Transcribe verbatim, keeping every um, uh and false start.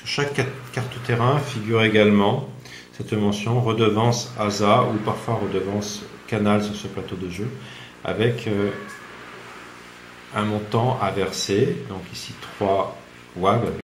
Sur chaque carte terrain figure également cette mention redevance A S A ou parfois redevance Canal sur ce plateau de jeu, avec euh, un montant à verser, donc ici trois W A G.